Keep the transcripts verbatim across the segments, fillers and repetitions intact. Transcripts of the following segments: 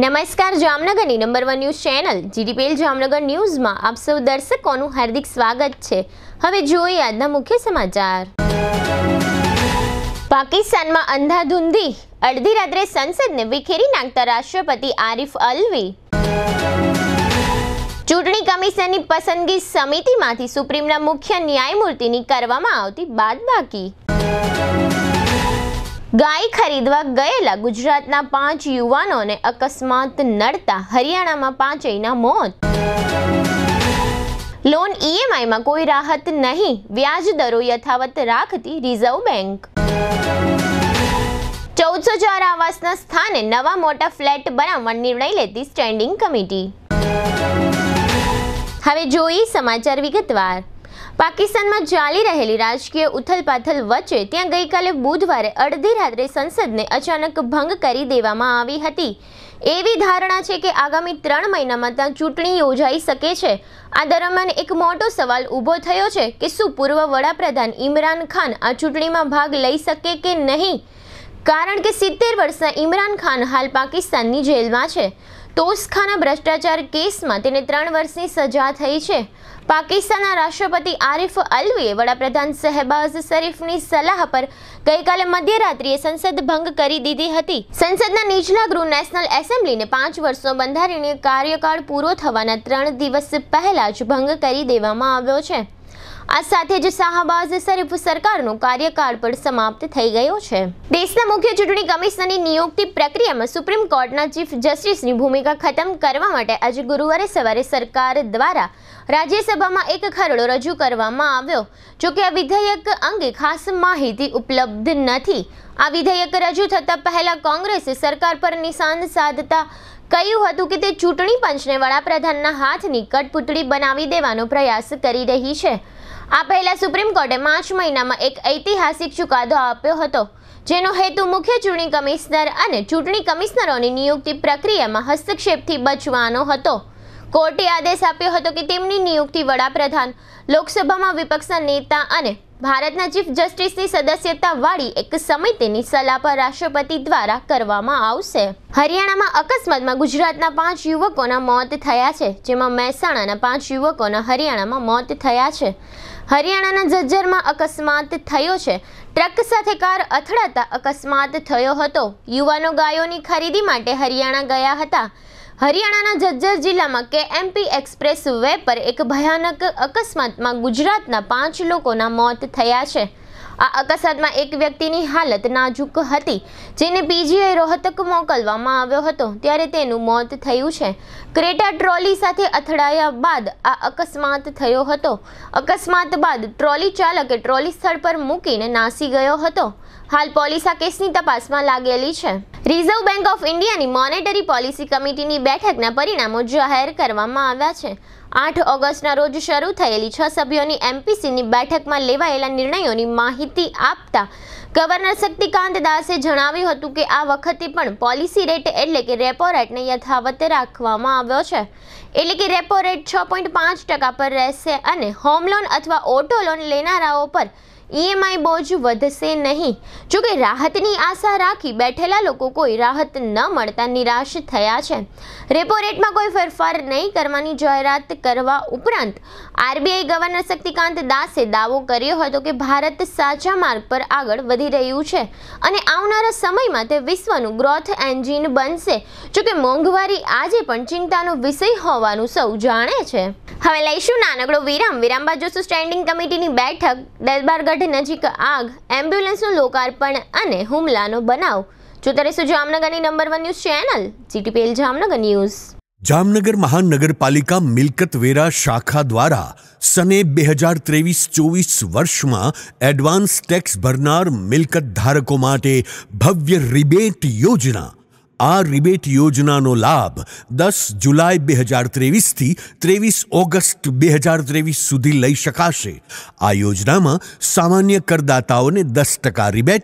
નમસ્કાર, જામનગરની number one news channel GDPL Jamnagar ન્યૂઝમાં આપ સૌ દર્શકોનું હાર્દિક સ્વાગત છે। હવે જોઈએ આજના મુખ્ય સમાચાર। પાકિસ્તાનમાં અંધાધૂંધી અડધી રાત્રે સંસદને વિખેરી નાખતા રાષ્ટ્રપતિ આરિફ અલ્વી। ચૂંટણી કમિશનની પસંદગી સમિતિમાંથી સુપ્રીમના મુખ્ય ન્યાયમૂર્તિની કરવામાં આવતી બાદબાકી। गाय खरीदवा गयेला गुजरातना पांच युवानोने अकस्मात नड़ता हरियाणामां पांचेयना मौत। लोन ईएमआई में कोई राहत नहीं, व्याज दरो यथावत राखती रिजर्व बैंक। चौदह सौ चार आवासना स्थाने नवा मोटा फ्लेट बनाववा निर्णय लेती स्टेन्डिंग कमिटी। हवे जोईए समाचार विगतवार। पाकिस्तान में चाली रहेली राजकीय उथलपाथल वच्चे त्यां गईकाले बुधवारे अर्धी रात्रे संसद ने अचानक भंग करी देवामां आवी हती। एवी धारणा छे के आगामी त्रण महीनामां त्यां चूंटणी योजाई शके छे। आ दरमियान एक मोटो सवाल ऊभो थयो छे के शुं पूर्व वडाप्रधान इमरान खान आ चूंटणीमां भाग लई शके के नहीं, कारण के सित्तेर वर्षना इमरान खान हाल पाकिस्ताननी जेलमां छे। तोसखाना भ्रष्टाचार केसमां तेने त्रण वर्षनी सजा थई छे। पाकिस्तानना राष्ट्रपति आरिफ अल्वीए वडाप्रधान शहबाज शरीफनी सलाह पर गईकाले मध्यरात्रिए संसद भंग करी दीधी हती। संसदना નીચલા ગૃહ નેશનલ એસેમ્બલીને પાંચ વર્ષનો બંધારણીય કાર્યકાળ પૂરો થવાના ત્રણ દિવસ પહેલા જ ભંગ કરી દેવામાં આવ્યો છે। આ સાથે જ શાહબાજ શરીફ સરકારનો કાર્યકાળ પણ સમાપ્ત થઈ ગયો છે। દેશના મુખ્ય ચૂંટણી કમિશનરની નિયુક્તિ પ્રક્રિયામાં સુપ્રીમ કોર્ટના ચીફ જસ્ટિસની ભૂમિકા ખતમ કરવા માટે આજે ગુરુવારે સવારે સરકાર દ્વારા રાજ્યસભામાં એક ખરડો રજૂ કરવામાં આવ્યો। જો કે આ વિધેયક અંગે ખાસ માહિતી ઉપલબ્ધ નથી। આ વિધેયક રજૂ થતા પહેલા કોંગ્રેસે સરકાર પર નિશાન સાધતા કહ્યું હતું કે તે ચૂંટણી પંચને વડાપ્રધાનના હાથની કઠપૂતળી બનાવી દેવાનો પ્રયાસ કરી રહી છે। આ પહેલા સુપ્રીમ કોર્ટે માર્ચ મહિનામાં એક ઐતિહાસિક ચુકાદો આપ્યો હતો, જેનો હેતુ મુખ્ય ચૂંટણી કમિશનર અને ચૂંટણી કમિશનરોની નિયુક્તિ પ્રક્રિયામાં હસ્તક્ષેપથી બચવાનો હતો। કોર્ટે આદેશ આપ્યો હતો કે તેમની નિયુક્તિ વડાપ્રધાન, લોકસભામાં વિપક્ષના નેતા અને ભારતના ચીફ જસ્ટિસની સદસ્યતાવાળી એક સમિતિની સલાહ પર રાષ્ટ્રપતિ દ્વારા કરવામાં આવશે। હરિયાણામાં અકસ્માતમાં ગુજરાતના પાંચ યુવકોના મોત થયા છે, જેમાં મહેસાણાના પાંચ યુવકોના હરિયાણામાં મોત થયા છે। હરિયાણાના જજ્જરમાં અકસ્માત થયો છે। ટ્રક સાથે કાર અથડાતા અકસ્માત થયો હતો। યુવાનો ગાયોની ખરીદી માટે હરિયાણા ગયા હતા। હરિયાણાના જજ્જર જિલ્લામાં કેએમપી એક્સપ્રેસ વે પર એક ભયાનક અકસ્માતમાં ગુજરાતના પાંચ લોકોના મોત થયા છે। આ અકસ્માતમાં એક વ્યક્તિની હાલત નાજુક હતી, જેને પીજીઆઈ રોહતક મોકલવામાં આવ્યો હતો, ત્યારે તેનું મોત થયું છે। ક્રેટા ટ્રોલી સાથે અથડાયા બાદ આ અકસ્માત થયો હતો। અકસ્માત બાદ ટ્રોલી ચાલકે ટ્રોલી સ્થળ પર મૂકીને નાસી ગયો હતો। હાલ પોલીસ આ કેસની તપાસમાં લાગેલી છે। રિઝર્વ બેંક ઓફ ઇન્ડિયાની મોનેટરી પોલિસી કમિટીની બેઠકના પરિણામો જાહેર કરવામાં આવ્યા છે। આઠ ઓગસ્ટના રોજ શરૂ થયેલી છ સભ્યોની એમપીસીની બેઠકમાં લેવાયેલા નિર્ણયોની માહિતી આપતા ગવર્નર શક્તિકાંત દાસે જણાવ્યું હતું કે આ વખતે પણ પોલિસી રેટ એટલે કે રેપો રેટને યથાવત રાખવામાં આવ્યો છે। એટલે કે રેપો રેટ છ પોઈન્ટ પાંચ ટકા પર રહેશે અને હોમ લોન અથવા ઓટો લોન લેનારાઓ પર ईएमआई बोझ વધશે નહીં। જો કે રાહતની આશા રાખી બેઠેલા લોકો કોઈ રાહત ન મળતા નિરાશ થયા છે। રેપો રેટમાં કોઈ ફેરફાર નહીં કરવાની જાહેરાત કરવા ઉપરાંત આરબીઆઈ ગવર્નર શક્તિકાંત દાસે દાવો કર્યો હતો કે ભારત સાચા માર્ગ પર આગળ વધી રહ્યું છે અને આવનારા સમયમાં તે વિશ્વનું ગ્રોથ એન્જિન બનશે। જો કે મોંઘવારી આજે પણ ચિંતાનો વિષય હોવાનું સૌ જાણે છે। હવે લઈશું નાનકડો વિરામ। વિરામ બાદ જોશું સ્ટેન્ડિંગ કમિટીની બેઠક, દરબારગઢ નજીક આગ, એમ્બ્યુલન્સનું લોકાર્પણ અને હુમલાનો બનાવ। જોતા રહેશો જામનગરની number one news channel GTPL Jamnagar news. Jamnagar મહાનગરપાલિકા મિલકત વેરા શાખા દ્વારા સને બે હજાર ત્રેવીસ ચોવીસ વર્ષમાં એડવાન્સ ટેક્સ ભરનાર મિલકત ધારકો માટે ભવ્ય રિબેટ યોજના। આ રિબેટ યોજનાનો લાભ દસ જુલાઈ બે હજાર ત્રેવીસથી ત્રેવીસ ઓગસ્ટ બે હજાર ત્રેવીસ સુધી લઈ શકાશે। આ યોજનામાં સામાન્ય કરદાતાઓને દસ ટકા રિબેટ,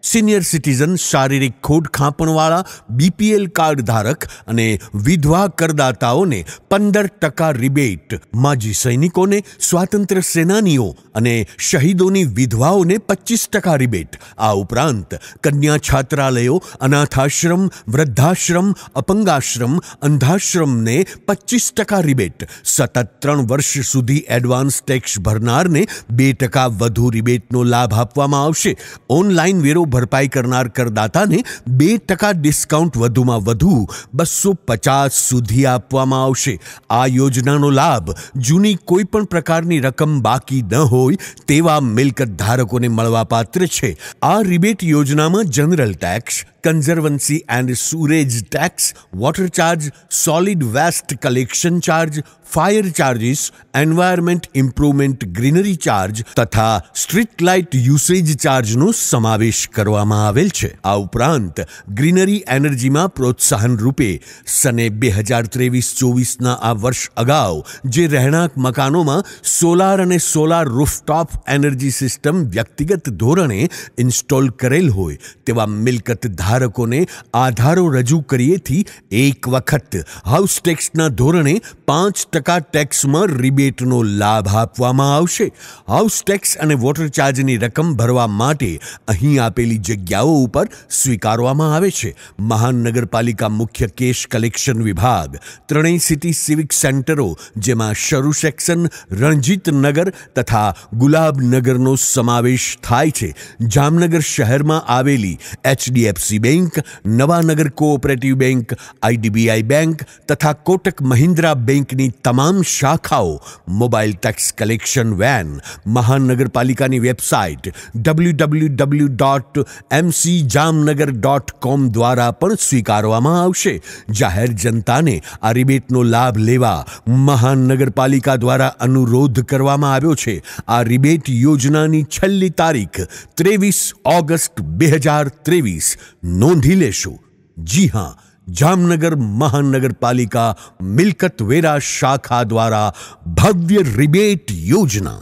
સિનિયર સિટીઝન, શારીરિક ખોડ ખાંપણવાળા, બીપીએલ કાર્ડ ધારક અને વિધવા કરદાતાઓને પંદર ટકા રિબેટ, માજી સૈનિકોને, સ્વાતંત્ર્ય સેનાનીઓ અને શહીદોની વિધવાઓને પચીસ ટકા રિબેટ. આ ઉપરાંત કન્યા છાત્રાલયો, અનાથાશ્રમ, વૃદ્ધાશ્રમ, અપંગાશ્રમ, અંધાશ્રમને પચીસ ટકા રિબેટ. સતત ત્રણ વર્ષ સુધી એડવાન્સ ટેક્સ ભરનારને બે ટકા વધુ રિબેટનો લાભ આપવામાં આવશે. ઓનલાઈન વેરો ભરપાઈ કરનાર કરદાતાને બે ટકા ડિસ્કાઉન્ટ વધુમાં વધુ બસો પચાસ સુધી આપવામાં આવશે. આ યોજનાનો લાભ જૂની કોઈ પણ પ્રકારની રકમ બાકી ન હોય તેવા મિલકત ધારકોને મળવાપાત્ર છે. આ રિબેટ યોજનામાં general tax, conservancy and sewerage tax, water charge, solid waste collection charge, fire charges, environment improvement greenery charge તથા સ્ટ્રીટ લાઇટ યુસેજ ચાર્જનો સમાવેશ કરવામાં આવેલ છે. આ ઉપરાંત ગ્રીનરી એનર્જીમાં પ્રોત્સાહન રૂપે સને બે હજાર ત્રેવીસ ચોવીસના આ વર્ષ અગાઉ જે રહેણાંક મકાનોમાં સોલાર અને સોલાર રૂફટોપ એનર્જી સિસ્ટમ વ્યક્તિગત ધોરણે ઇન્સ્ટોલ કરેલ હોય તેવા મિલકત ધારકોને આધારો રજૂ કરીએથી એક વખત હાઉસ ટેક્સના ધોરણે પાંચ ટકા ટેક્સમાં રિબેટનો લાભ આપવામાં આવશે. હાઉસ ટેક્સ અને વોટર ચાર્જની રકમ ભરવા માટે અહીં આપેલી જગ્યાઓ ઉપર સ્વીકારવામાં આવે છે. મહાનગરપાલિકા મુખ્ય કેશ કલેક્શન વિભાગ, ત્રણેય સિટી સિવિક સેન્ટરો જેમાં શરૂ સેક્શન, રણજીત નગર તથા ગુલાબનગરનો સમાવેશ થાય છે. જામનગર શહેરમાં આવેલી HDFC bank, Nawanagar cooperative bank, IDBI bank તથા કોટક મહિન્દ્રા બેંકની તમામ શાખાઓ મોબાઈલ ટેક્સ કલેક્શન વેન મહાનગરપાલિકાની website W W W dot M C Jamnagar dot com દ્વારા પણ સ્વીકારવામાં આવશે. જાહેર જનતાને આ રિબેટનો લાભ લેવા મહાનગરપાલિકા દ્વારા અનુરોધ કરવામાં આવ્યો છે. આ રિબેટ યોજનાની છેલ્લી તારીખ ત્રેવીસ ઓગસ્ટ બે હજાર ત્રેવીસ નોંધી લેશો. જી હા, જામનગર મહાનગરપાલિકા મિલકત વેરા શાખા દ્વારા ભવ્ય રિબેટ યોજના.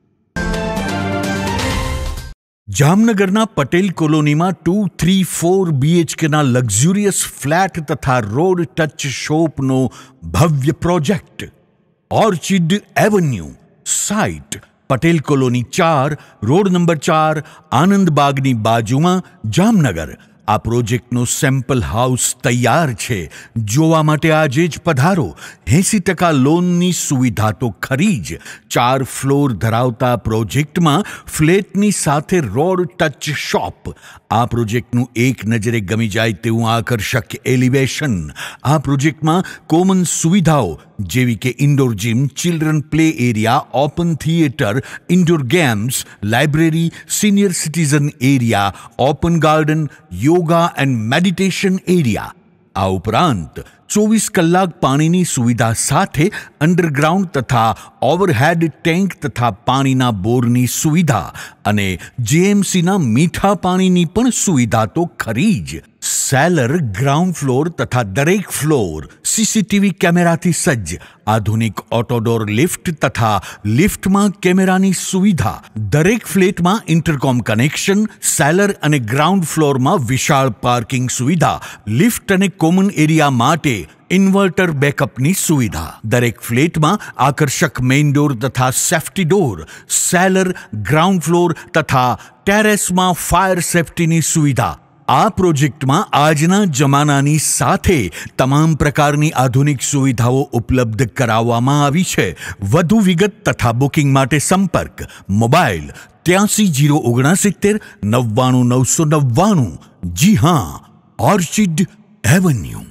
જામનગરના પટેલ કોલોનીમાં ટુ થ્રી ફોર બીએચકેના લક્ઝુરિયસ ફ્લેટ તથા રોડ ટચ શોપનો ભવ્ય project Orchid Avenue site Patel colony ચાર, રોડ નંબર ચાર, આનંદબાગની બાજુમાં, જામનગર. આ પ્રોજેક્ટનો સેમ્પલ હાઉસ તૈયાર છે. જોવા માટે આજે જ પધારો. એંસી ટકા લોનની સુવિધા તો ખરી જ. ચાર ફ્લોર ધરાવતા પ્રોજેક્ટમાં ફ્લેટની સાથે રોડ ટચ શોપ. આ પ્રોજેક્ટનું એક નજરે ગમી જાય તેવું આકર્ષક એલિવેશન. આ પ્રોજેક્ટમાં કોમન સુવિધાઓ જેવી કે indoor gym, children play area, open theatre, indoor games, library, senior citizen area, open garden, yoga and meditation area. આ ઉપરાંત ચોવીસ કલાક પાણીની સુવિધા સાથે અંડરગ્રાઉન્ડ તથા ઓવરહેડ ટેન્ક તથા પાણીના બોરની સુવિધા અને જેએમસીના મીઠા પાણીની પણ સુવિધા તો ખરી જ. સેલર, ગ્રાઉન્ડ ફ્લોર તથા દરેક ફ્લોર સીસીટીવી કેમેરાથી સજ્જ. આધુનિક ઓટોડોર લિફ્ટ તથા લિફ્ટમાં કેમેરાની સુવિધા. દરેક ફ્લેટમાં ઇન્ટરકોમ કનેક્શન. સેલર અને ગ્રાઉન્ડ ફ્લોરમાં વિશાળ પાર્કિંગ સુવિધા. લિફ્ટ અને કોમન એરિયા માટે ઇન્વર્ટર બેકઅપની સુવિધા. દરેક ફ્લેટમાં આકર્ષક મેઇન ડોર તથા safety door. Cellar, ground floor તથા ટેરેસમાં ફાયર સેફ્ટીની સુવિધા. આ પ્રોજેક્ટમાં આજના જમાનાની સાથે તમામ પ્રકારની આધુનિક સુવિધાઓ ઉપલબ્ધ કરાવવામાં આવી છે. વધુ વિગત તથા બુકિંગ માટે સંપર્ક મોબાઈલ ત્યાસી જીરો ઓગણસિત્તેર નવ્વાણું નવસો નવ્વાણું. જી હા, ઓર્ચિડ એવન્યુ.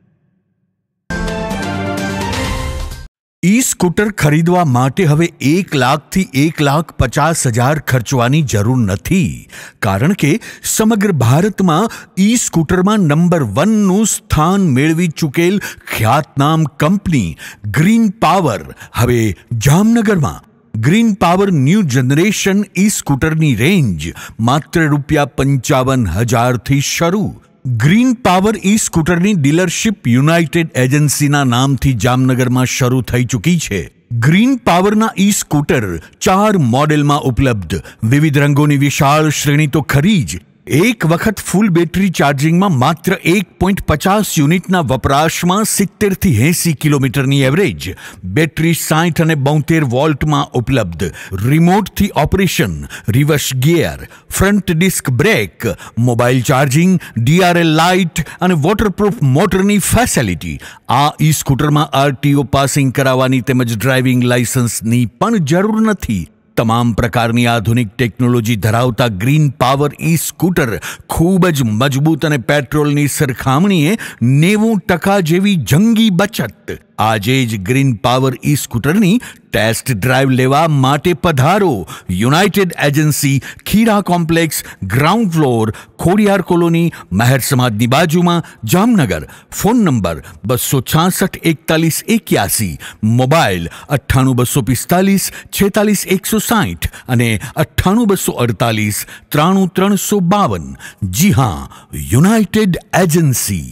ઈ સ્કૂટર ખરીદવા માટે હવે એક લાખથી એક લાખ પચાસ હજાર ખર્ચવાની જરૂર નથી, કારણ કે સમગ્ર ભારતમાં ઈ સ્કૂટરમાં નંબર વનનું સ્થાન મેળવી ચૂકેલ ખ્યાતનામ કંપની ગ્રીન પાવર હવે જામનગરમાં. Green Power new generation E સ્કૂટરની રેન્જ માત્ર રૂપિયા પંચાવન હજારથી શરૂ. ગ્રીન પાવર ઈ સ્કૂટરની ડીલરશીપ યુનાઇટેડ એજન્સીના નામથી જામનગરમાં શરૂ થઈ ચૂકી છે. ગ્રીન પાવરના ઈ સ્કૂટર ચાર મોડેલમાં ઉપલબ્ધ. વિવિધ રંગોની વિશાળ શ્રેણી તો ખરી જ. એક વખત ફૂલ બેટરી ચાર્જિંગમાં માત્ર એક પોઈન્ટ પચાસ યુનિટના વપરાશમાં સિત્તેરથી એંસી કિલોમીટરની એવરેજ, બેટરી સાઠ અને બોતેર વોલ્ટમાં ઉપલબ્ધ, રિમોટથી operation, reverse gear, front disc brake, mobile charging, DRL light અને વોટરપ્રૂફ મોટરની ફેસિલિટી. આ ઈ સ્કૂટરમાં આરટીઓ પાસિંગ કરાવવાની તેમજ ડ્રાઇવિંગ લાયસન્સની પણ જરૂર નથી. તમામ પ્રકારની આધુનિક ટેકનોલોજી ધરાવતા ગ્રીન પાવર ઈ સ્કૂટર ખૂબ જ મજબૂત અને પેટ્રોલની સરખામણીએ નેવું ટકા જેવી જંગી બચત. આજે જ ગ્રીન પાવર ઈ સ્કૂટરની ટેસ્ટ ડ્રાઈવ લેવા માટે પધારો. United Agency, Khira complex, ground floor, Khodiyar colony, Maher સમાજની બાજુમાં, જામનગર. ફોન નંબર બસો છાસઠ એકતાલીસ એક્યાસી, મોબાઈલ અઠ્ઠાણું બસો પિસ્તાલીસ છેતાલીસ એકસો સાઠ અને અઠ્ઠાણું બસો અડતાલીસ ત્રાણું ત્રણસો બાવન. જી હા, યુનાઇટેડ એજન્સી.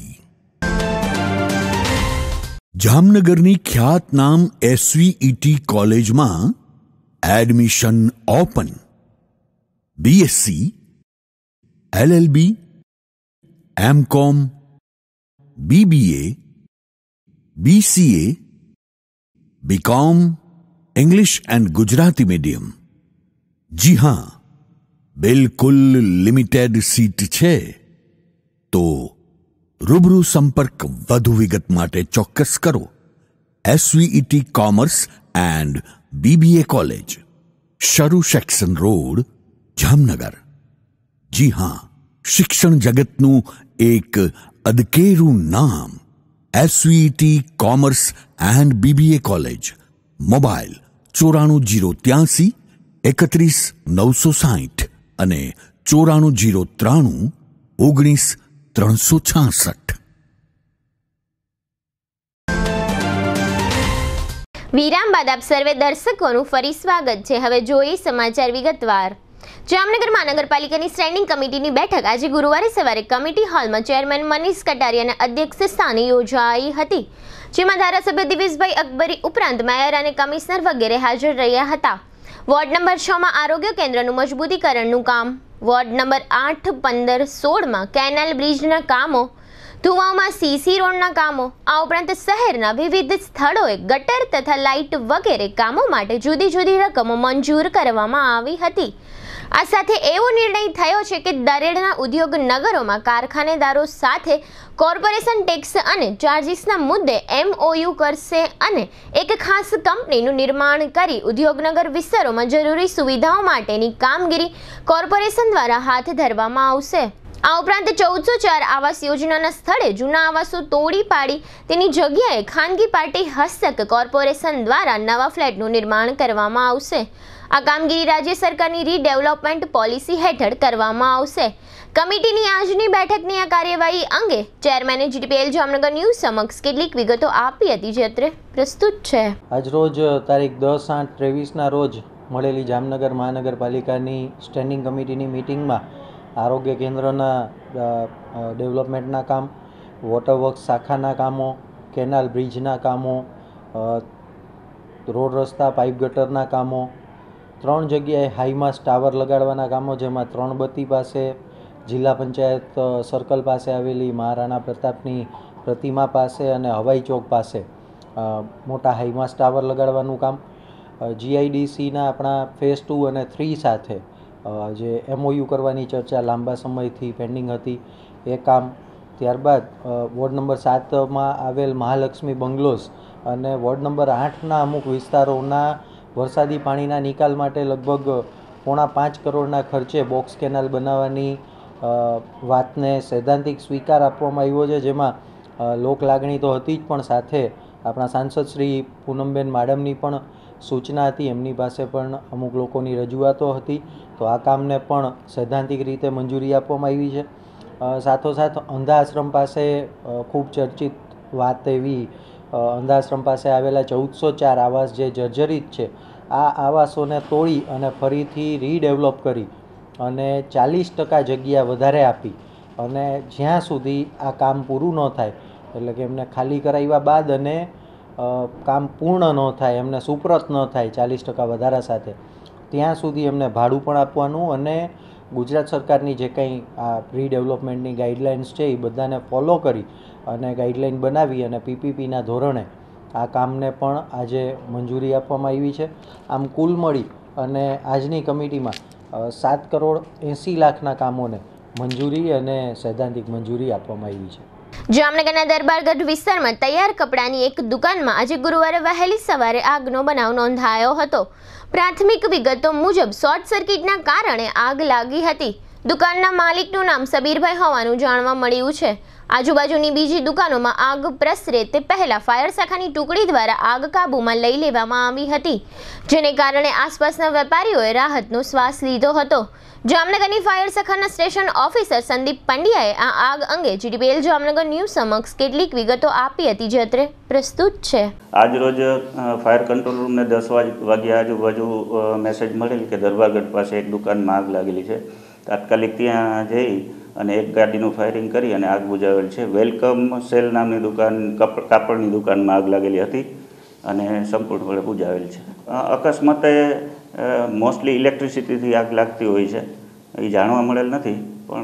જામનગરની ખ્યાતનામ એસવીઈટી કોલેજમાં admission open. BSc, LLB, MCom, BBA, BCA, BCom, English and Gujarati medium. જી હા, બિલકુલ લિમિટેડ સીટ છે. તો રૂબરૂ સંપર્ક વધુ વિગત માટે ચોક્કસ કરો. SVET commerce and BBA college, Saru section road, Jamnagar. જી હા, શિક્ષણ જગતનું એક અદકેરું નામ SVET commerce and BBA college. Mobile ચોરાણું જીરો ત્યાસી એકત્રીસ નવસો સાઠ અને ચોરાણું જીરો ત્રાણું ઓગણીસ ત્રણસો છાસઠ. વિરામ બાદ આપ સર્વે દર્શકોનું ફરી સ્વાગત છે. હવે જોઈએ સમાચાર વિગતવાર. જામનગર મહાનગરપાલિકાની સ્ટેન્ડિંગ કમિટીની બેઠક આજે ગુરુવારે સવારે કમિટી હોલમાં ચેરમેન મનીષ કટારિયાના અધ્યક્ષ સ્થાને યોજાઈ હતી, જેમાં ધારાસભ્ય દિવેશભાઈ અકબરી ઉપરાંત મેયર અને કમિશનર વગેરે હાજર રહ્યા હતા. વોર્ડ નંબર છ માં આરોગ્ય કેન્દ્રનું મજબૂતીકરણનું કામ, વોર્ડ નંબર આઠ, પંદર, સોળમાં કેનાલ બ્રિજના કામો, ધુવાઓમાં સીસી રોડના કામો, આ ઉપરાંત શહેરના વિવિધ સ્થળોએ ગટર તથા લાઇટ વગેરે કામો માટે જુદી જુદી રકમો મંજૂર કરવામાં આવી હતી. આ સાથે એવો નિર્ણય થયો છે કે દરેડના ઉદ્યોગ નગરોમાં કારખાનેદારો સાથે કોર્પોરેશન ટેક્સ અને ચાર્જિસના મુદ્દે એમઓયુ કરશે અને એક ખાસ કંપનીનું નિર્માણ કરી ઉદ્યોગનગર વિસ્તારોમાં જરૂરી સુવિધાઓ માટેની કામગીરી કોર્પોરેશન દ્વારા હાથ ધરવામાં આવશે. આ ઉપરાંત ચૌદસો ચાર આવાસ યોજનાના સ્થળે જૂના આવાસો તોડી પાડી તેની જગ્યાએ ખાનગી પાર્ટી હસ્તક કોર્પોરેશન દ્વારા નવા ફ્લેટનું નિર્માણ કરવામાં આવશે. આ કામગીરી રાજ્ય સરકારની રીડેવલપમેન્ટ પોલિસી હેઠળ કરવામાં આવશે. કમિટીની આજની બેઠકની આ કાર્યવાહી અંગે ચેરમેને જીટીપીએલ જામનગર ન્યૂઝ સમક્ષ કેટલીક વિગતો આપી હતી, જે અત્રે પ્રસ્તુત છે. આજરોજ તારીખ દસ આઠ ત્રેવીસના રોજ મળેલી જામનગર મહાનગરપાલિકાની સ્ટેન્ડિંગ કમિટીની મિટિંગમાં આરોગ્ય કેન્દ્રના ડેવલપમેન્ટના કામ, વોટરવર્ક્સ શાખાના કામો, કેનાલ બ્રિજના કામો, રોડ રસ્તા પાઇપ ગટરના કામો, ત્રણ જગ્યાએ હાઈમાસ્ટ ટાવર લગાડવાના કામો, જેમાં ત્રણ બત્તી પાસે, જિલ્લા પંચાયત સર્કલ પાસે આવેલી મહારાણા પ્રતાપની પ્રતિમા પાસે અને હવાઈ ચોક પાસે મોટા હાઈમાસ્ટ ટાવર લગાડવાનું કામ, જીઆઈડીસીના આપણા ફેઝ ટુ અને થ્રી સાથે જે એમઓયુ કરવાની ચર્ચા લાંબા સમયથી પેન્ડિંગ હતી એ કામ. ત્યારબાદ વોર્ડ નંબર સાતમાં આવેલ મહાલક્ષ્મી બંગલોઝ અને વોર્ડ નંબર આઠના અમુક વિસ્તારોના વરસાદી પાણીના નિકાલ માટે લગભગ પોણા પાંચ કરોડના ખર્ચે બોક્સ કેનાલ બનાવવાની વાતને સૈદ્ધાંતિક સ્વીકાર આપવામાં આવ્યો છે, જેમાં લોક લાગણી તો હતી જ પણ સાથે આપણા સાંસદ શ્રી પૂનમબેન માડમની પણ સૂચના હતી, એમની પાસે પણ અમુક લોકોની રજૂઆતો હતી. તો આ કામને પણ સૈદ્ધાંતિક રીતે મંજૂરી આપવામાં આવી છે. સાથોસાથ અંધા આશ્રમ પાસે ખૂબ ચર્ચિત વાત એવી અંધાશ્રમ પાસે આવેલા ચૌદસો ચાર આવાસ જે જર્જરિત છે, આ આવાસોને તોડી અને ફરીથી રીડેવલપ કરી અને ચાલીસ ટકા જગ્યા વધારે આપી અને જ્યાં સુધી આ કામ પૂરું ન થાય, એટલે કે એમને ખાલી કરાવ્યા બાદ અને કામ પૂર્ણ ન થાય, એમને સુપ્રત ન થાય ચાલીસ ટકા વધારા સાથે, ત્યાં સુધી એમને ભાડું પણ આપવાનું અને ગુજરાત સરકારની જે કંઈ આ રીડેવલપમેન્ટની ગાઈડલાઇન્સ છે એ બધાને ફોલો કરી અને ગાઈડલાઇન બનાવી અને પીપીપીના ધોરણે આ કામને પણ આજે મંજૂરી આપવામાં આવી છે. આમ કુલ મળી અને આજની કમિટીમાં સાત કરોડ એંસી લાખના કામોને મંજૂરી અને સૈદ્ધાંતિક મંજૂરી આપવામાં આવી છે. જામનગરના દરબારગઢ વિસ્તારમાં તૈયાર કપડાની એક દુકાનમાં આજે ગુરુવારે વહેલી સવારે આગનો બનાવ નોંધાયો હતો. પ્રાથમિક વિગતો મુજબ શોર્ટ સર્કિટના કારણે આગ લાગી હતી. દુકાનના માલિકનું નામ સબીરભાઈ હોવાનું જાણવા મળ્યું છે. આજુબાજુની બીજી દુકાનોમાં આગ પ્રસરે તે પહેલા ફાયર શાખાની ટુકડી દ્વારા આગ કાબૂમાં લઈ લેવામાં આવી હતી, જેને કારણે આસપાસના વેપારીઓએ રાહતનો શ્વાસ લીધો હતો. જામનગરની ફાયર શાખાના સ્ટેશન ઓફિસર સંદીપ પંડ્યાએ આ આગ અંગે જીટીપીએલ જામનગર ન્યૂઝ સમક્ષ કેટલીક વિગતો આપી હતી, જે અત્રે પ્રસ્તુત છે. આજ રોજ ફાયર કંટ્રોલ રૂમને દસ વાગ્યા આજુબાજુ મેસેજ મળેલ કે દરબારગઢ પાસે એક દુકાનમાં આગ લાગેલી છે. તાત્કાલિક ત્યાં જઈ અને એક ગાડીનું ફાયરિંગ કરી અને આગ બુઝાવેલ છે. વેલકમ સેલ નામની દુકાન, કાપડની દુકાનમાં આગ લાગેલી હતી અને સંપૂર્ણપણે બુઝાવેલ છે. અકસ્માતે મોસ્ટલી ઇલેક્ટ્રિસિટીથી આગ લાગતી હોય છે, એ જાણવા મળેલ નથી,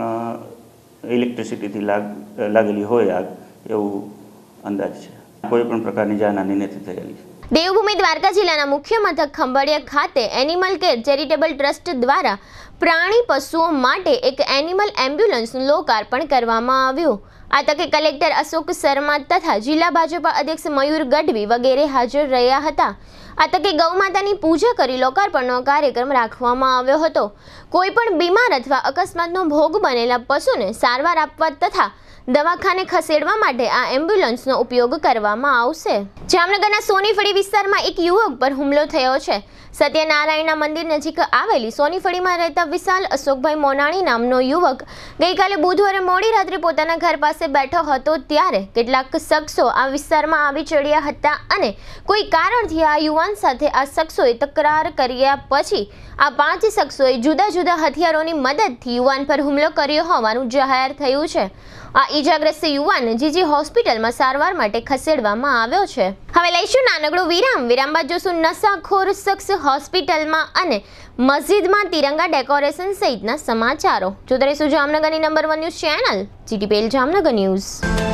પણ ઇલેક્ટ્રિસિટીથી લાગ લાગેલી હોય આગ એવું અંદાજ છે. કોઈ પણ પ્રકારની જાનહાનિ નથી થયેલી. દેવભૂમિ દ્વારકા જિલ્લાના મુખ્ય મથક ખંભાળિયા ખાતે એનિમલ કેર ચેરિટેબલ ટ્રસ્ટ દ્વારા પ્રાણી પશુઓ માટે એક એનિમલ એમ્બ્યુલન્સનું લોકાર્પણ કરવામાં આવ્યું. આ તકે કલેક્ટર અશોક શર્મા તથા જિલ્લા ભાજપા અધ્યક્ષ મયુર ગઢવી વગેરે હાજર રહ્યા હતા. આ તકે ગૌમાતાની પૂજા કરી લોકાર્પણનો કાર્યક્રમ રાખવામાં આવ્યો હતો. કોઈ પણ બીમાર અથવા અકસ્માતનો ભોગ બનેલા પશુને સારવાર આપવા તથા દવાખાને ખસેડવા માટે આ એમ્બ્યુલન્સનો ઉપયોગ કરવામાં આવશે. જામનગરના સોનીફળી વિસ્તારમાં એક યુવક પર હુમલો થયો છે. સત્યનારાયણના મંદિર નજીક આવેલી સોનીફળીમાં રહેતા વિશાલ અશોકભાઈ મોનાણી નામનો યુવક ગઈકાલે બુધવારે મોડી રાત્રે પોતાના ઘર પાસે બેઠો હતો, ત્યારે કેટલાક શખ્સો આ વિસ્તારમાં આવી ચડ્યા હતા અને કોઈ કારણથી આ યુવાન સાથે આ શખ્સોએ તકરાર કર્યા પછી આ પાંચ શખ્સોએ જુદા જુદા હથિયારોની મદદથી યુવાન પર હુમલો કર્યો હોવાનું જાહેર થયું છે. આ ઈજાગ્રસ્ત યુવાન જીજી હોસ્પિટલમાં સારવાર માટે ખસેડવામાં આવ્યો છે. હવે લઈશું નાનકડો વિરામ. વિરામ બાદ જોશું નશાખોર શખ્સ હોસ્પિટલમાં અને મસ્જિદમાં તિરંગા ડેકોરેશન સહિતના સમાચારો. જોતા રહીશું જામનગરની number one news channel GTPL Jamnagar news.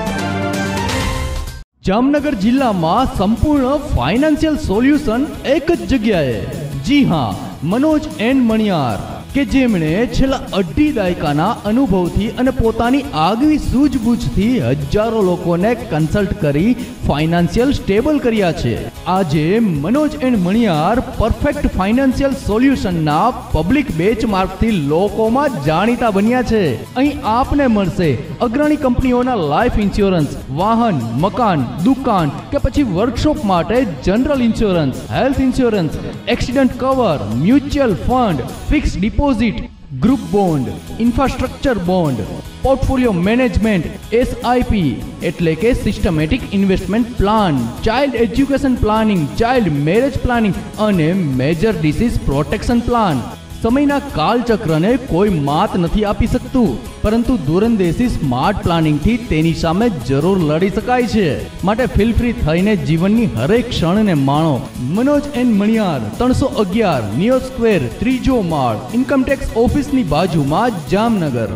Jamnagar જિલ્લામાં સંપૂર્ણ ફાઇનાન્શિયલ સોલ્યુશન એક જ જગ્યાએ. જી હા, મનોજ એન્ડ મણિયાર, કે જેમણે છેલ્લા અઢી દાયકાના અનુભવથી અને પોતાની આગવી સૂઝબૂછથી હજારો લોકોને કન્સલ્ટ કરી ફાઇનાન્શિયલ સ્ટેબલ કર્યા છે. આજે Manoj and Maniyar perfect financial સોલ્યુશનના પબ્લિક બેચમાર્કથી લોકોમાં જાણીતા બન્યા છે. અહીં આપને મળશે અગ્રણી કંપનીઓના લાઈફ ઇન્સ્યોરન્સ, વાહન, મકાન, દુકાન કે પછી વર્કશોપ માટે general insurance, health insurance, accident cover, mutual fund, fix deposit, group bond, infrastructure bond, portfolio management, SIP એટલે કે systematic investment plan, child education planning, child marriage planning અને મેજર ડિસીઝ પ્રોટેક્શન પ્લાન. સમયના કાલચક્રને કોઈ માત નથી આપી શકતું, પરંતુ દૂરંદેશી સ્માર્ટ પ્લાનિંગથી તેની સામે જરૂર લડી શકાય છે. માટે ફીલ ફ્રી થઈને જીવનની હરેક ક્ષણને માણો. મનોજ એન્ડ મણિયાર, ત્રણસો અગિયાર નિયો સ્ક્વેર, ત્રીજો માળ, ઇન્કમટેક્સ ઓફિસની બાજુમાં, જામનગર.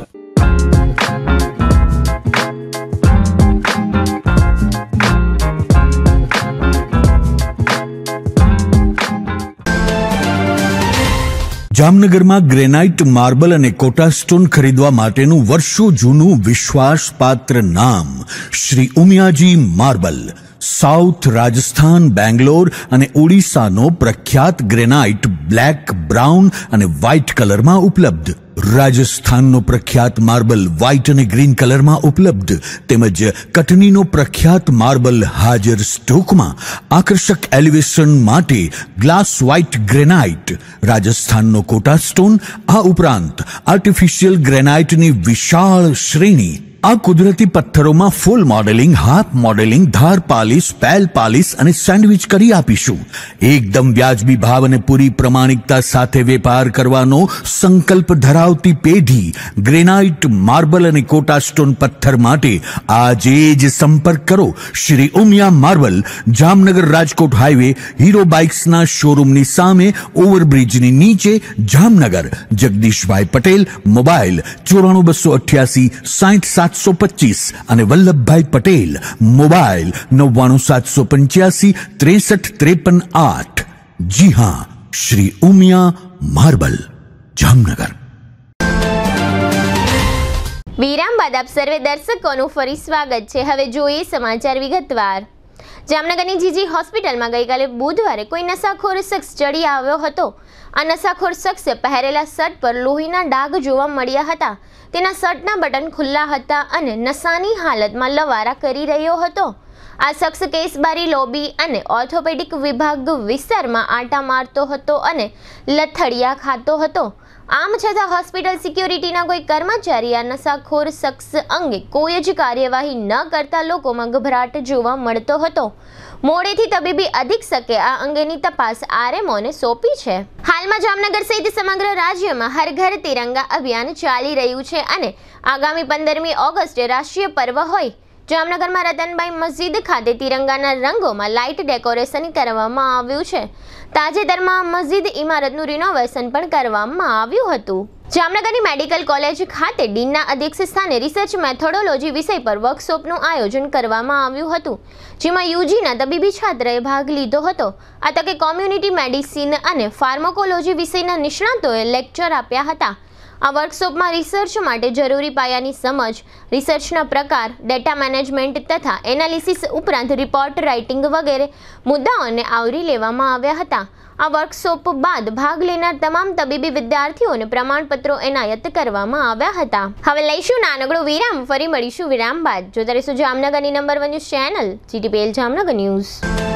જામનગરમાં ગ્રેનાઇટ, માર્બલ અને કોટા સ્ટોન ખરીદવા માટેનું વર્ષો જૂનું વિશ્વાસપાત્ર નામ શ્રી ઉમિયાજી માર્બલ. સાઉથ રાજસ્થાન, બેંગ્લોર અને ઓડિશાનો પ્રખ્યાત ગ્રેનાઇટ બ્લેક, બ્રાઉન અને વ્હાઇટ કલરમાં ઉપલબ્ધ. રાજસ્થાનનો પ્રખ્યાત માર્બલ વ્હાઇટ અને ગ્રીન કલરમાં ઉપલબ્ધ, તેમજ કટનીનો પ્રખ્યાત માર્બલ હાજર સ્ટોકમાં. આકર્ષક એલિવેશન માટે ગ્લાસ વ્હાઇટ ગ્રેનાઇટ, રાજસ્થાનનો કોટા સ્ટોન, આ ઉપરાંત આર્ટિફિશિયલ ગ્રેનાઇટની વિશાળ શ્રેણી, આ કુદરતી પથ્થરોમાં ફૂલ મોડેલિંગ, હાફ મોડેલિંગ, ધાર પાલિશ, પેલ પાલિશ અને સેન્ડવિચ કરી આપીશું. એકદમ વ્યાજબી ભાવ અને પૂરી પ્રમાણિકતા સાથે વેપાર કરવાનો સંકલ્પ ધરાવતી પેઢી ગ્રેનાઇટ, માર્બલ અને કોટા સ્ટોન પથ્થર માટે આજે જ સંપર્ક કરો. Shri Umiya marble, Jamnagar Rajkot highway, Hero બાઇક્સના શોરૂમની સામે, ઓવરબ્રિજની નીચે, જામનગર. જગદીશભાઈ પટેલ, મોબાઈલ ચોરાણું બસો અઠ્યાસી સાઠ સાતસો પચીસ અને વલ્લભભાઈ પટેલ, મોબાઈલ નવ્વાણું સાતસો પંચ્યાસી ત્રેસઠ ત્રેપન આઠ. જી હા, શ્રી ઉમિયા માર્બલ, જામનગર. વિરામ બાદ આપ સર્વે દર્શકોનું ફરી સ્વાગત છે. હવે જોઈએ સમાચાર વિગતવાર. જામનગરની જીજી હોસ્પિટલમાં ગઈકાલે બુધવારે કોઈ નશાખોર શખ્સ ચડી આવ્યો હતો. આ નશાખોર શખ્સે પહેરેલા શર્ટ પર લોહીના ડાઘ જોવા મળ્યા હતા. તેના શર્ટના બટન ખુલ્લા હતા અને નશાની હાલતમાં લવારા કરી રહ્યો હતો. આ શખ્સ કેસબારી લોબી અને ઓર્થોપેડિક વિભાગ વિસ્તારમાં આંટા મારતો હતો અને લથડિયા ખાતો હતો. આમ છતાં હોસ્પિટલ સિક્યોરિટીના કોઈ કર્મચારી આ નશાખોર શખ્સ અંગે કોઈ જ કાર્યવાહી ન કરતા લોકોમાં ગભરાટ જોવા મળતો હતો. મોડેથી તબીબી અધિક્ષકે આ અંગેની તપાસ આરએમઓને સોંપી છે. હાલમાં જામનગર સહિત સમગ્ર રાજ્યમાં હર ઘર તિરંગા અભિયાન ચાલી રહ્યું છે અને આગામી પંદરમી ઓગસ્ટે રાષ્ટ્રીય પર્વ હોય. જામનગરમાં રતનબાઈ મસ્જિદ ખાતે તિરંગાના રંગોમાં લાઇટ ડેકોરેશન કરવામાં આવ્યું છે. તાજેતરમાં મસ્જિદ ઇમારતનું રિનોવેશન પણ કરવામાં આવ્યું હતું. જામનગરની મેડિકલ કોલેજ ખાતે ડીનના અધ્યક્ષ સ્થાને રિસર્ચ મેથોડોલોજી વિષય પર વર્કશોપનું આયોજન કરવામાં આવ્યું હતું, જેમાં યુજીના તબીબી છાત્રએ ભાગ લીધો હતો. આ તકે કોમ્યુનિટી મેડિસિન અને ફાર્માકોલોજી વિષયના નિષ્ણાતોએ લેક્ચર આપ્યા હતા. આ વર્કશોપમાં રિસર્ચ માટે જરૂરી પાયાની સમજ, રિસર્ચના પ્રકાર, ડેટા મેનેજમેન્ટ તથા એનાલિસિસ ઉપરાંત રિપોર્ટ રાઇટિંગ વગેરે મુદ્દાઓને આવરી લેવામાં આવ્યા હતા. આ વર્કશોપ બાદ ભાગ લેનાર તમામ તબીબી વિદ્યાર્થીઓને પ્રમાણપત્રો એનાયત કરવામાં આવ્યા હતા. હવે લઈશું નાનકડો વિરામ, ફરી મળીશું વિરામ બાદ. જોતા રહીશું જામનગરની number one news channel GTPL Jamnagar news.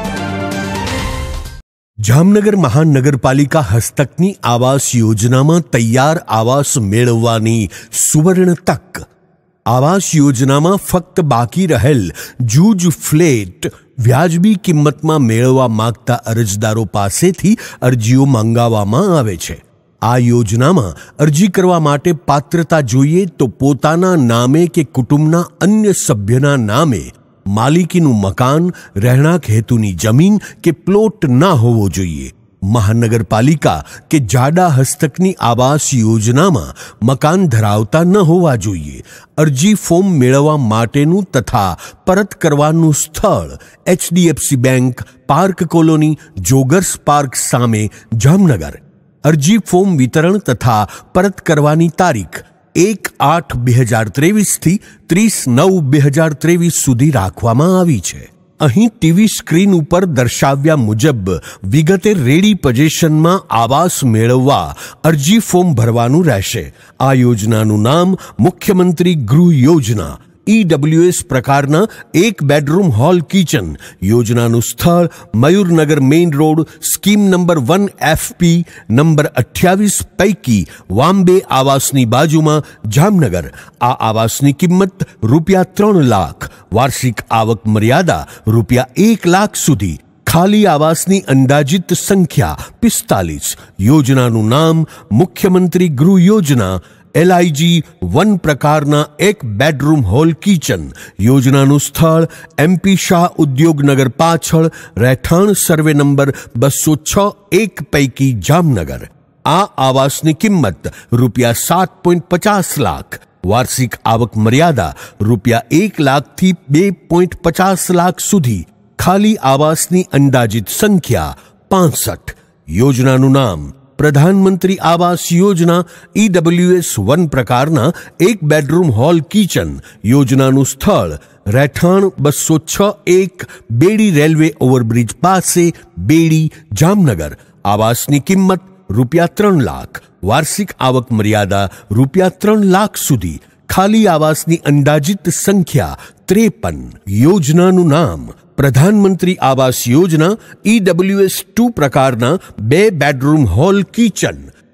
Jamnagar મહાનગરપાલિકા હસ્તકની આવાસ યોજનામાં તૈયાર આવાસ મેળવવાની સુવર્ણ તક. આવાસ યોજનામાં ફક્ત બાકી રહેલ જૂજ ફ્લેટ વ્યાજબી કિંમતમાં મેળવવા માંગતા અરજદારો પાસેથી અરજીઓ મંગાવવામાં આવે છે. આ યોજનામાં અરજી કરવા માટે પાત્રતા જોઈએ તો પોતાના નામે કે કુટુંબના અન્ય સભ્યના નામે માલિકીનું મકાન, રહેણાંક હેતુની જમીન કે પ્લોટ ના હોવો જોઈએ. મહાનગરપાલિકા કે જાડા હસ્તકની આવાસ યોજનામાં મકાન ધરાવતા ન હોવા જોઈએ. અરજી ફોર્મ મેળવવા માટેનું તથા પરત કરવાનું સ્થળ HDFC bank, park colony, joggers park સામે, જામનગર. અરજી ફોર્મ વિતરણ તથા પરત કરવાની તારીખ એક આઠ બે હજાર ત્રેવીસથી ત્રીસ નવ બે હજાર ત્રેવીસ સુધી રાખવામાં આવી છે. અહીં ટીવી સ્ક્રીન ઉપર દર્શાવ્યા મુજબ વિગતે રેડી પોઝિશનમાં આવાસ મેળવવા અરજી ફોર્મ ભરવાનું રહેશે. આ યોજનાનું નામ મુખ્યમંત્રી ગૃહ યોજના. ઈડબ્લ્યુએસ પ્રકારના એક બેડરૂમ હોલ કિચન. યોજનાનું સ્થળ Mayurnagar main road, scheme number one FP number અઠ્યાવીસ પૈકી વામ્બે આવાસની બાજુમાં, જામનગર. આ આવાસની કિંમત રૂપિયા ત્રણ લાખ. વાર્ષિક આવક મર્યાદા રૂપિયા એક લાખ સુધી. ખાલી આવાસની અંદાજિત સંખ્યા પિસ્તાલીસ. યોજનાનું નામ મુખ્યમંત્રી ગૃહ યોજના. એલઆઈજી વન પ્રકારના એક બેડરૂમ હોલ કિચન. યોજનાનું સ્થળ એમપી શાહ ઉદ્યોગનગર પાછળ, રહેઠાણ સર્વે નંબર બસો છ એક પૈકી, જામનગર. આ આવાસની કિંમત રૂપિયા સાત પોઈન્ટ પચાસ લાખ. વાર્ષિક આવક મર્યાદા રૂપિયા એક લાખથી બે પોઈન્ટ પચાસ લાખ સુધી. ખાલી આવાસની અંદાજિત સંખ્યા પાંસઠ. યોજનાનું નામ પ્રધાનમંત્રી આવાસ યોજના. ઈડબ્લ્યુએસ વન પ્રકારના એક બેડરૂમ હોલ કિચન. યોજનાનું સ્થળ રહેઠાણ બસો છ એક, બેડી રેલવે ઓવરબ્રિજ પાસે, બેડી, જામનગર. આવાસની કિંમત રૂપિયા ત્રણ લાખ. વાર્ષિક આવક મર્યાદા રૂપિયા ત્રણ લાખ સુધી. ખાલી આવાસની અંદાજિત સંખ્યા ત્રેપન. યોજનાનું નામ પ્રધાનમંત્રી આવાસ યોજના. ઈડબ્લ્યુએસ ટુ પ્રકારના બે બેડરૂમ હોલ કિચન.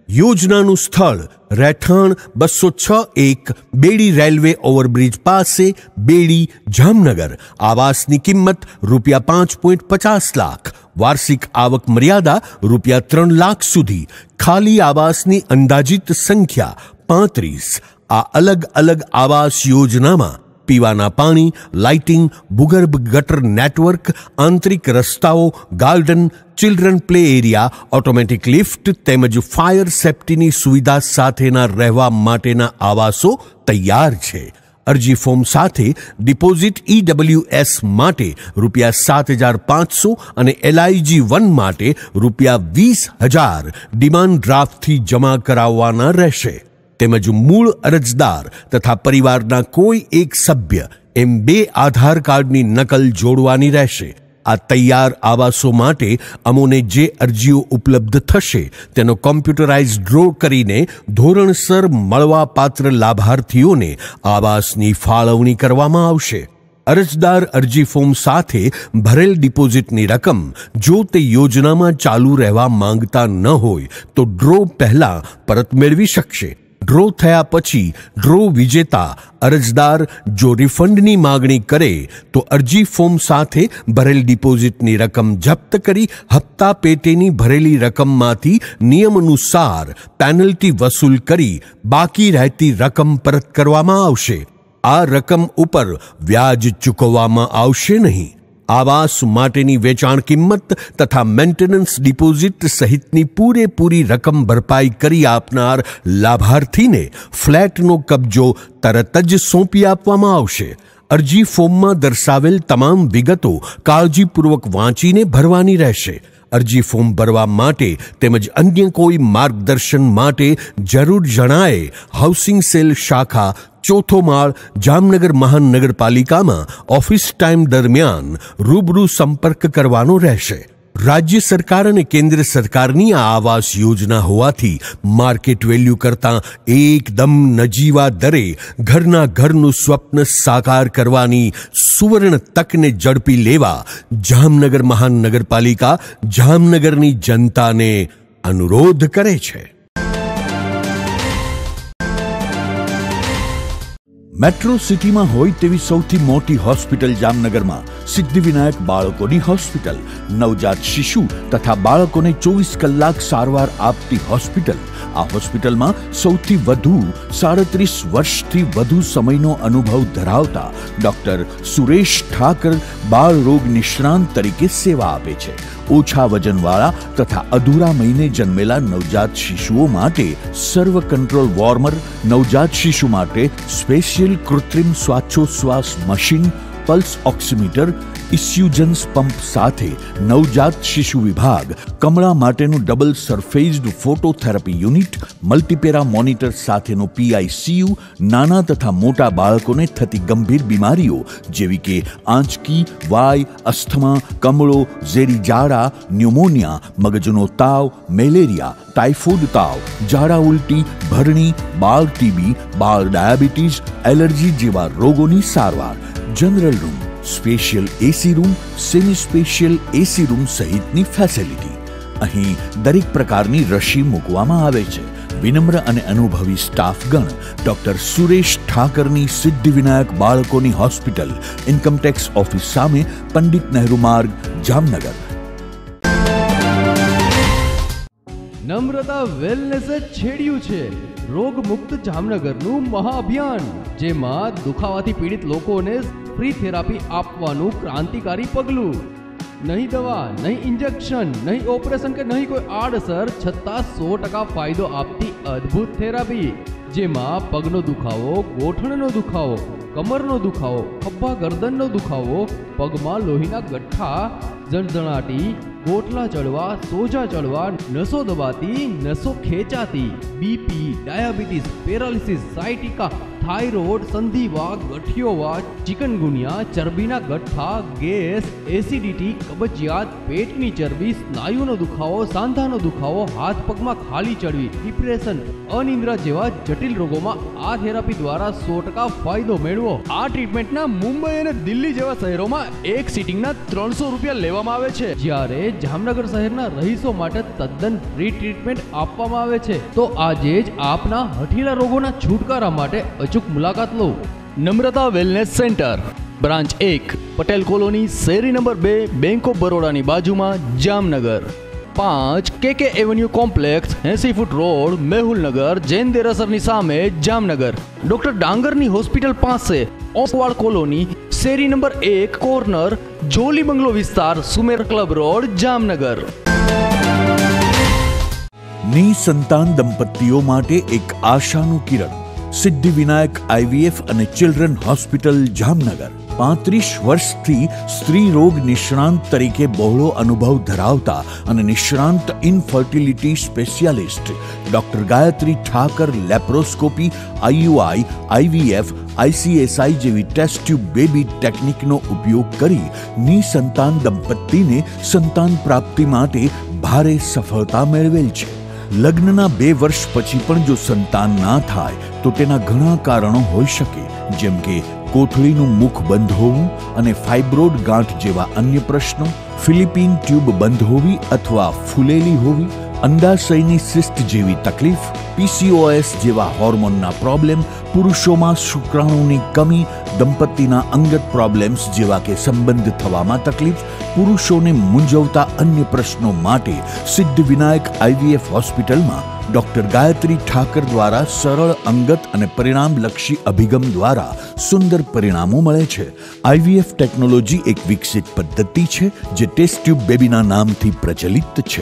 યોજનાનું સ્થળ રહેઠાણ બસો છ એક બેડી રેલવે ઓવરબ્રિજ પાસે બેડી જામનગર. આવાસની કિંમત રૂપિયા પાંચ પોઈન્ટ પચાસ લાખ. વાર્ષિક આવક મર્યાદા રૂપિયા ત્રણ લાખ સુધી. ખાલી આવાસની અંદાજિત સંખ્યા પાંત્રીસ. આ અલગ અલગ આવાસ યોજનામાં પીવાના પાણી, લાઇટિંગ, ભૂગર્ભ ગટર નેટવર્ક, આંતરિક રસ્તાઓ, garden, children play area, automatic lift તેમજ ફાયર સેફ્ટીની સુવિધા સાથેના રહેવા માટેના આવાસો તૈયાર છે. અરજી ફોર્મ સાથે ડિપોઝિટ ઈડબ્લ્યુએસ માટે રૂપિયા સાત હજાર પાંચસો અને એલઆઈજી વન માટે રૂપિયા વીસ હજાર ડિમાન્ડ ડ્રાફ્ટથી જમા કરાવવાના રહેશે. તેમજ મૂળ અરજદાર તથા પરિવારના કોઈ એક સભ્ય એમ બે આધાર કાર્ડની નકલ જોડવાની રહેશે. આ તૈયાર આવાસો માટે અમોને જે અરજીઓ ઉપલબ્ધ થશે તેનો કોમ્પ્યુટરાઇઝ ડ્રો કરીને ધોરણસર મળવાપાત્ર લાભાર્થીઓને આવાસની ફાળવણી કરવામાં આવશે. અરજદાર અરજી ફોર્મ સાથે ભરેલ ડિપોઝિટની રકમ જો તે યોજનામાં ચાલુ રહેવા માંગતા ન હોય તો ડ્રો પહેલા પરત મેળવી શકશે. ડ્રો થયા પછી ડ્રો વિજેતા અરજદાર જો રિફંડની માગણી કરે તો અરજી ફોર્મ સાથે ભરેલ ડિપોઝિટની રકમ જપ્ત કરી હપ્તા પેટેની ભરેલી રકમમાંથી નિયમાનુસાર પેનલ્ટી વસૂલ કરી બાકી રહેતી રકમ પરત કરવામાં આવશે. આ રકમ ઉપર વ્યાજ ચૂકવવામાં આવશે નહીં. આવાસ માટેની વેચાણ કિંમત તથા મેન્ટેનન્સ ડિપોઝિટ સહિતની પૂરેપૂરી રકમ ભરપાઈ કરી આપનાર લાભાર્થીને ફ્લેટનો કબજો તરત જ સોંપી આપવામાં આવશે. અરજી ફોર્મમાં દર્શાવેલ તમામ વિગતો કાળજીપૂર્વક વાંચીને ભરવાની રહેશે. અરજી ફોર્મ ભરવા માટે તેમજ અન્ય કોઈ માર્ગદર્શન માટે જરૂર જણાય હાઉસિંગ સેલ શાખા ચોથો માળ જામનગર મહાનગરપાલિકામાં ઓફિસ ટાઈમ દરમિયાન રૂબરૂ સંપર્ક કરવાનો રહેશે. રાજ્ય સરકાર અને કેન્દ્ર સરકારની આ આવાસ યોજના હોવાથી માર્કેટ વેલ્યુ કરતાં એકદમ નજીવા દરે ઘરના ઘરનું સ્વપ્ન સાકાર કરવાની સુવર્ણ તકને ઝડપી લેવા જામનગર મહાનગરપાલિકા જામનગરની જનતાને અનુરોધ કરે છે. મેટ્રો સિટીમાં હોય તેવી સૌથી મોટી હોસ્પિટલ જામનગરમાં સિદ્ધિવિનાયક બાળકોની હોસ્પિટલ, નવજાત શિશુ તથા બાળકોને ચોવીસ કલાક સારવાર આપતી હોસ્પિટલ. આ હોસ્પિટલમાં સૌથી વધુ સાડત્રીસ વર્ષથી વધુ સમયનો અનુભવ ધરાવતા ડોક્ટર સુરેશ ઠાકર બાળ રોગ નિષ્ણાંત તરીકે સેવા આપે છે. ઓછા વજનવાળા તથા અધૂરા મહિને જન્મેલા નવજાત શિશુઓ માટે સર્વ કંટ્રોલ વોર્મર, નવજાત શિશુ માટે સ્પેશિયલ કૃત્રિમ શ્વાસોચ્છ્વાસ મશીન, પલ્સ ઓક્સિમીટર, ઇસ્યુજન્સ પંપ સાથે નવજાત શિશુ વિભાગ, કમળા માટેનું double surfaced phototherapy unit, multipara monitor સાથેનો પીઆઈસીયુ, નાના તથા મોટા બાળકોને થતી ગંભીર બીમારીઓ જેવી કે આંચકી, વાય, અસ્થમા, કમળો, ઝેરી ઝાડા, ન્યુમોનિયા, મગજનો તાવ, મેલેરિયા, ટાઇફોઇડ તાવ, ઝાડા ઉલટી, ભરણી, બાળ ટીબી, બાળ ડાયાબિટીસ, એલર્જી જેવા રોગોની સારવાર, general room, special AC room, semi special AC room સહિતની ફેસિલિટી. અહીં દરેક પ્રકારની રસી મૂકવામાં આવે છે. વિનમ્ર અને અનુભવી સ્ટાફગણ ડોક્ટર સુરેશ ઠાકરની સિદ્ધિવિનાયક બાળકોની હોસ્પિટલ, ઇન્કમટેક્સ ઓફિસ સામે, પંડિત નહેરુ માર્ગ, જામનગર. નમ્રતા વેલનેસે છેડ્યું છે રોગ મુક્ત જામનગરનું મહાઅભિયાન, જેમાં દુખાવાથી પીડિત લોકોને ફ્રી થેરાપી આપવાનું ક્રાંતિકારી પગલું. નહીં દવા, નહીં ઇન્જેક્શન, નહીં ઓપરેશન કે નહીં કોઈ આડઅસર, છતાં સો ટકા ફાયદો આપતી અદ્ભુત થેરાપી, જેમાં પગનો દુખાવો, ગોઠણનો દુખાવો, કમરનો દુખાવો, ખભા ગરદનનો દુખાવો, પગમાં લોહીના ગઠ્ઠા, જણજણાટી, ગોટલા ચડવા, સોજા ચડવા, નસો દબાતી, નસો ખેંચાતી, BP, diabetes, paralysis, sciatica, thyroid, સંધિવા, ગઠિયોવા, ચિકનગુનિયા, ચરબીના ગઠ્ઠા, ગેસ, એસિડિટી, કબજિયાત, પેટની ચરબી, સ્નાયુનો દુખાવો, સાંધાનો દુખાવો, હાથ પગમાં ખાલી ચડવી, ડિપ્રેશન, અનિદ્રા જેવા જટિલ રોગોમાં આ થેરાપી દ્વારા સો ટકા ફાયદો મેળવો। આ ટ્રીટમેન્ટના મુંબઈ અને દિલ્હી જેવા શહેરોમાં એક સિટિંગના ત્રણસો રૂપિયા લેવામાં આવે છે, જ્યારે જામનગર શહેરના રહીશો માટે તદ્દન ફ્રી ટ્રીટમેન્ટ આપવામાં આવે છે। તો આજે જ આપના હઠીલા રોગોના છુટકારા માટે અચૂક મુલાકાત લો। નમ્રતા વેલનેસ સેન્ટર, બ્રાન્ચ એક, પટેલ કોલોની, શેરી નંબર બે, બેંક ઓફ બરોડાની બાજુમાં, જામનગર। પાંચ, કે કે એવન્યુ કોમ્પ્લેક્સ, એસી ફૂટ રોડ, મેહુલનગર, જૈન દેરાસરની સામે, જામનગર। ડોક્ટર ડાંગરની હોસ્પિટલ પાસે, ઓસવાળ કોલોની, શેરી નંબર એક, કોર્નર, જોલી બંગલો વિસ્તાર, સુમેર ક્લબ રોડ, જામનગર। નિસંતાન દંપતીઓ માટે એક આશાનું કિરણ, સિદ્ધિવિનાયક આઈવીએફ અને ચિલ્ડ્રન હોસ્પિટલ, જામનગર। પાંત્રીસ વર્ષથી સ્ત્રી રોગ નિષ્ણાંત તરીકે બહોળો અનુભવ ધરાવતા અને નિષ્ણાંત infertility specialist doctor Gayatri Thakar laparoscopy, IUI, IVF, ICSI જેવી ટેસ્ટ ટ્યુબ બેબી ટેકનિકનો ઉપયોગ કરી નિસંતાન દંપતીને સંતાન પ્રાપ્તિ માટે ભારે સફળતા મેળવેલ છે। લગ્નના બે વર્ષ પછી પણ જો સંતાન ના થાય તો તેના ઘણા કારણો હોઈ શકે, જેમ કે કોથળીનું મુખ બંધ હોવું અને ફાઇબ્રોડ ગાંઠ જેવા અન્ય પ્રશ્નો, ફિલિપિન ટ્યુબ બંધ હોવી અથવા ફૂલેલી હોવી, અંડાશયની સિસ્ટ જેવી તકલીફ, પીસીઓએસ જેવા હોર્મોનના પ્રોબ્લેમ, પુરુષોમાં શુક્રાણુની કમી, દંપતીના અંગત પ્રોબ્લેમ્સ જેવા કે સંબંધ થવામાં તકલીફ, પુરુષોને મૂંઝવતા અન્ય પ્રશ્નો માટે સિદ્ધિવિનાયક આઈવીએફ હોસ્પિટલમાં ડોક્ટર ગાયત્રી ઠાકર દ્વારા સરળ, અંગત અને પરિણામલક્ષી અભિગમ દ્વારા સુંદર પરિણામો મળે છે। આઈવીએફ ટેકનોલોજી એક વિકસિત પદ્ધતિ છે જે ટેસ્ટ ટ્યુબ બેબીના નામથી પ્રચલિત છે।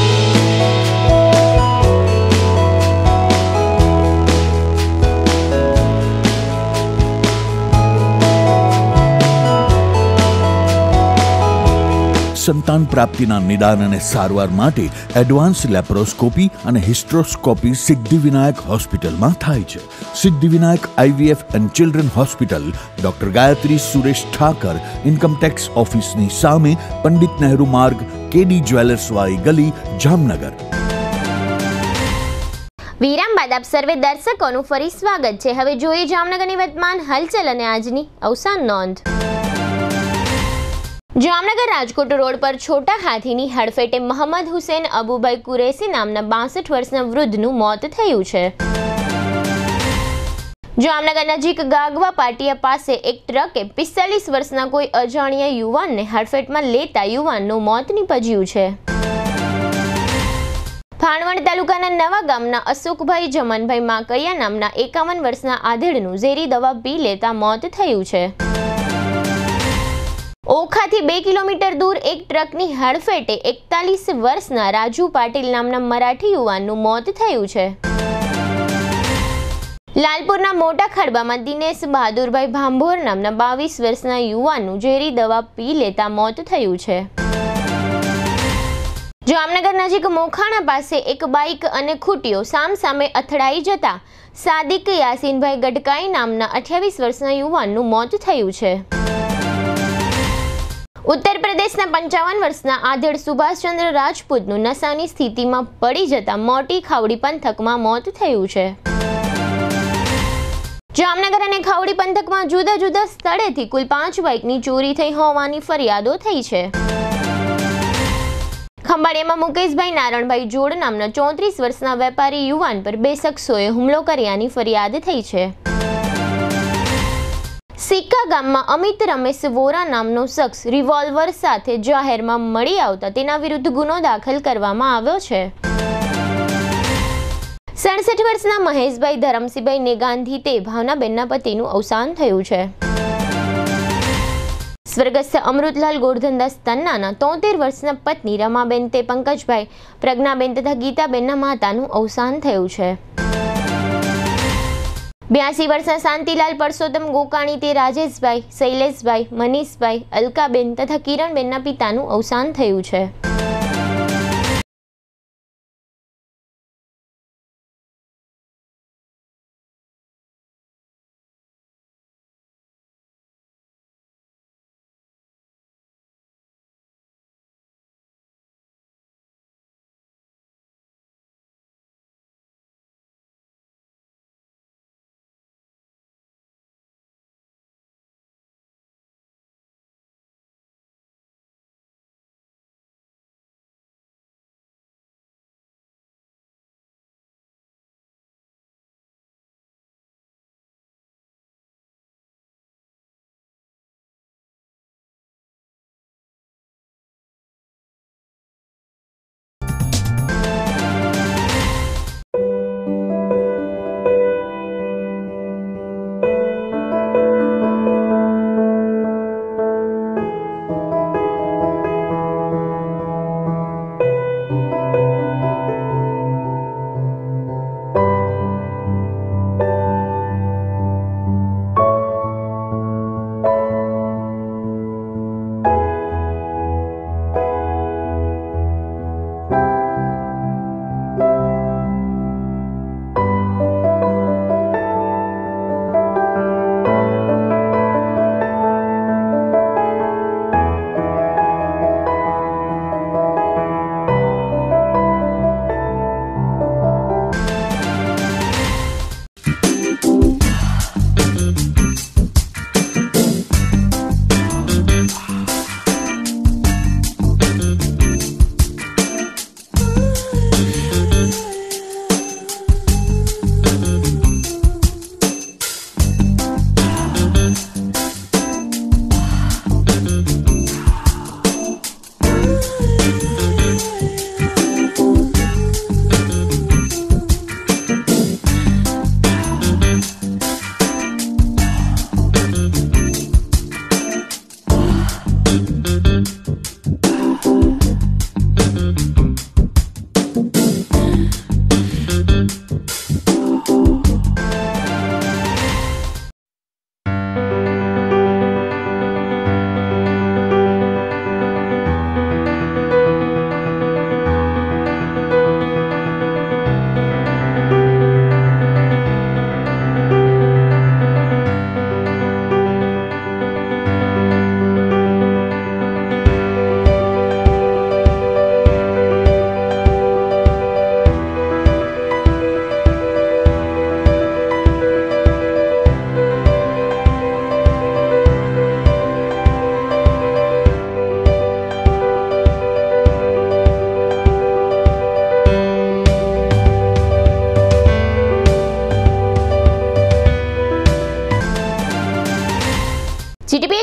સંતાન પ્રાપ્તિના નિદાન અને સારવાર માટે એડવાન્સ લેપ્રોસ્કોપી અને હિસ્ટ્રોસ્કોપી સિદ્ધિવિનાયક હોસ્પિટલમાં થાય છે। Siddhivinayak IVF and children hospital, doctor Gayatri Suresh Thakar, income tax ઓફિસની સામે, પંડિત નહેરુ માર્ગ, કેડી જ્વેલર્સવાળી ગલી, જામનગર। વિરામ બાદ આપ સર્વે દર્શકોનું ફરી સ્વાગત છે। હવે જોઈએ જામનગરની વર્તમાન હલચલ અને આજની અવસાન નોંધ। જામનગર રાજકોટ રોડ પર છોટા હાથીની હડફેટે મોહમ્મદ હુસેન અબુભાઈ કુરેશી નામના બાસઠ વર્ષના વૃદ્ધનું મોત થયું છે। જામનગર નજીક ગાગવા પાટિયા પાસે એક ટ્રકે પિસ્તાલીસ વર્ષના કોઈ અજાણ્યા યુવાનને હડફેટમાં લેતા યુવાનનું મોત નીપજ્યું છે। ભાણવડ તાલુકાના નવા ગામના અશોકભાઈ જમનભાઈ માકૈયા નામના એકાવન વર્ષના આધેડનું ઝેરી દવા પી લેતા મોત થયું છે। ઓખાથી બે કિલોમીટર દૂર એક ટ્રકની હડફેટે એકતાલીસ વર્ષના રાજુ પાટીલ નામના મરાઠી યુવાનનું મોત થયું છે। લાલપુરના મોટા ખડબામાં દિનેશ બહાદુરભાઈ ભાંભોર નામના બાવીસ વર્ષના યુવાનનું ઝેરી દવા પી લેતા મોત થયું છે। જામનગર નજીક મોખાણા પાસે એક બાઇક અને ખૂટીઓ સામસામે અથડાઈ જતા સાદિક યાસીનભાઈ ગડકાઈ નામના અઠ્યાવીસ વર્ષના યુવાનનું મોત થયું છે। ઉત્તર પ્રદેશના પંચાવન વર્ષના આધેડ સુભાષચંદ્ર રાજપૂતનું નશાની સ્થિતિમાં પડી જતા મોટી ખાવડી પંથકમાં મોત થયું છે। જામનગર અને ખાવડી પંથકમાં જુદા જુદા સ્થળેથી કુલ પાંચ બાઇકની ચોરી થઈ હોવાની ફરિયાદો થઈ છે। ખંભાળિયામાં મુકેશભાઈ નારણભાઈ જોડ નામના ચોત્રીસ વર્ષના વેપારી યુવાન પર બે શખ્સોએ હુમલો કર્યાની ફરિયાદ થઈ છે। સિક્કા ગામમાં અમિત રમેશ વોરા નામનો શખ્સ રિવોલ્વર સાથે જાહેરમાં મળી આવતા તેના વિરુદ્ધ ગુનો દાખલ કરવામાં આવ્યો છે। સડસઠ વર્ષના મહેશભાઈ ધરમસિંહભાઈ નેગાંધી તે ભાવનાબેનના પતિનું અવસાન થયું છે। સ્વર્ગસ્થ અમૃતલાલ ગોરધનદાસ તન્નાના તોતેર વર્ષના પત્ની રમાબેન તે પંકજભાઈ, પ્રજ્ઞાબેન તથા ગીતાબેનના માતાનું અવસાન થયું છે। બ્યાસી વર્ષના શાંતિલાલ પરસોત્તમ ગોકાણી તે રાજેશભાઈ, શૈલેષભાઈ, મનીષભાઈ, અલકાબેન તથા કિરણબેનના પિતાનું અવસાન થયું છે।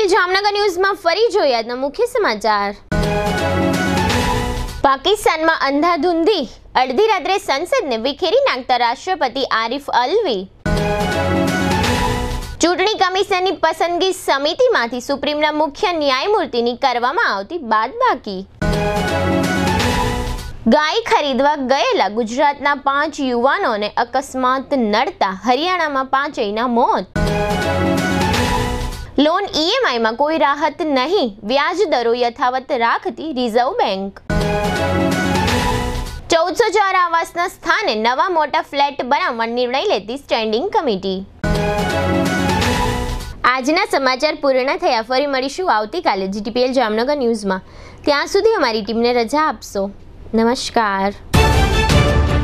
જીટીપીએલ જામનગર ન્યૂઝમાં ફરી જોઈએ આજના મુખ્ય સમાચાર। પાકિસ્તાનમાં અંધાધૂંધી અડધી રાત્રે સંસદને વિખેરી નાખતા રાષ્ટ્રપતિ આરિફ અલ્વી। ચૂંટણી કમિશનની પસંદગી સમિતિમાંથી સુપ્રીમના મુખ્ય ન્યાયમૂર્તિની કરવામાં આવતી બાદબાકી। ગાય ખરીદવા ગયેલા ગુજરાતના પાંચ યુવાનોને અકસ્માત નડતા હરિયાણામાં પાંચેયના મોત। લોન ઈએમઆઈમાં કોઈ રાહત નહીં, વ્યાજ દરો યથાવત રાખતી રિઝર્વ બેંક। ચૌદસો ચાર આવાસના સ્થાને નવા મોટા ફ્લેટ બનાવવા નિર્ણય લેતી સ્ટેન્ડિંગ કમિટી। આજના સમાચાર પૂર્ણ થયા। ફરી મળીશું આવતીકાલે જીટીપીએલ જામનગર ન્યૂઝમાં। ત્યાં સુધી અમારી ટીમને રજા આપશો। નમસ્કાર।